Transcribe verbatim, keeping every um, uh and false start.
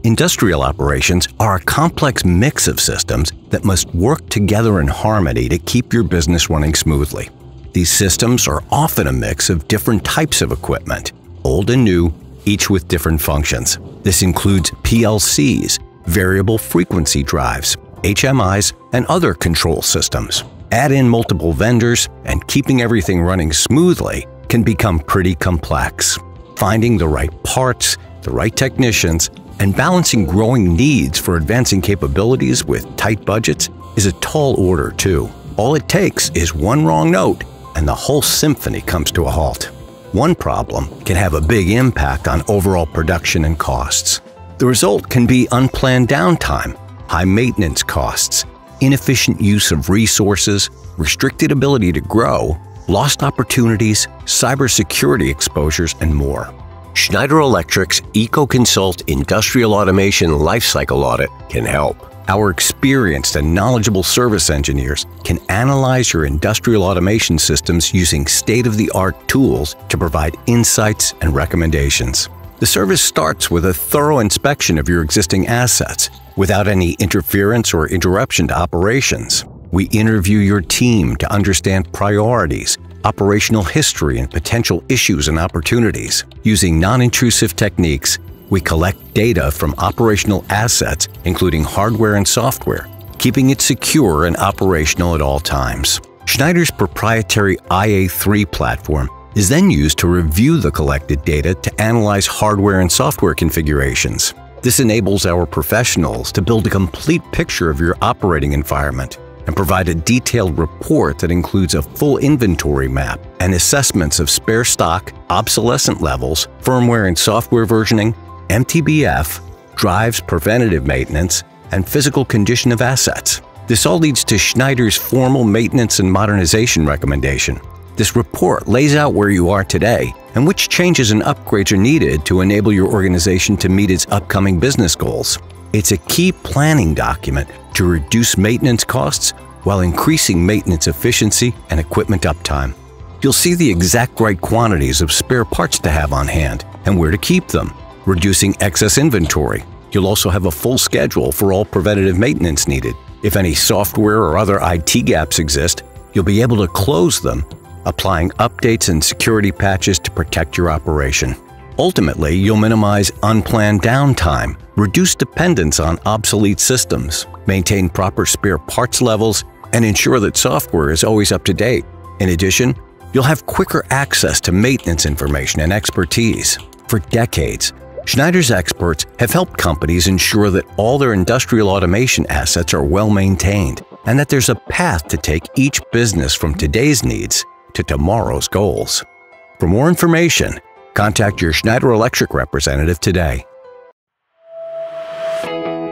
Industrial operations are a complex mix of systems that must work together in harmony to keep your business running smoothly. These systems are often a mix of different types of equipment, old and new, each with different functions. This includes P L Cs, variable frequency drives, H M Is, and other control systems. Add in multiple vendors, and keeping everything running smoothly can become pretty complex. Finding the right parts, the right technicians, and balancing growing needs for advancing capabilities with tight budgets is a tall order too. All it takes is one wrong note, and the whole symphony comes to a halt. One problem can have a big impact on overall production and costs. The result can be unplanned downtime, high maintenance costs, inefficient use of resources, restricted ability to grow, lost opportunities, cybersecurity exposures, and more. Schneider Electric's EcoConsult Industrial Automation Lifecycle Audit can help. Our experienced and knowledgeable service engineers can analyze your industrial automation systems using state-of-the-art tools to provide insights and recommendations. The service starts with a thorough inspection of your existing assets without any interference or interruption to operations. We interview your team to understand priorities, operational history, and potential issues and opportunities. Using non-intrusive techniques, we collect data from operational assets, including hardware and software, keeping it secure and operational at all times. Schneider's proprietary I A three platform is then used to review the collected data to analyze hardware and software configurations. This enables our professionals to build a complete picture of your operating environment and provide a detailed report that includes a full inventory map and assessments of spare stock, obsolescent levels, firmware and software versioning, M T B F, drives, preventative maintenance, and physical condition of assets. This all leads to Schneider's formal maintenance and modernization recommendation. This report lays out where you are today and which changes and upgrades are needed to enable your organization to meet its upcoming business goals. It's a key planning document to reduce maintenance costs while increasing maintenance efficiency and equipment uptime. You'll see the exact right quantities of spare parts to have on hand and where to keep them, reducing excess inventory. You'll also have a full schedule for all preventative maintenance needed. If any software or other I T gaps exist, you'll be able to close them, applying updates and security patches to protect your operation. Ultimately, you'll minimize unplanned downtime, reduce dependence on obsolete systems, maintain proper spare parts levels, and ensure that software is always up to date. In addition, you'll have quicker access to maintenance information and expertise. For decades, Schneider's experts have helped companies ensure that all their industrial automation assets are well maintained and that there's a path to take each business from today's needs to tomorrow's goals. For more information, contact your Schneider Electric representative today.